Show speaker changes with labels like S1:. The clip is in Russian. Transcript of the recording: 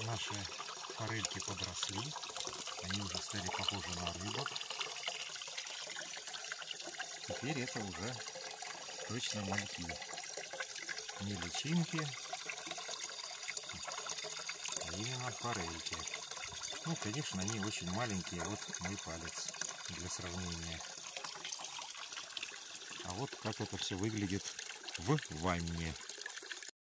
S1: Наши форельки подросли. Они уже стали похожи на рыбок. Теперь это уже точно мальки. Не личинки, а именно форельки. Ну, конечно, они очень маленькие. Вот мой палец для сравнения. А вот как это все выглядит в ванне.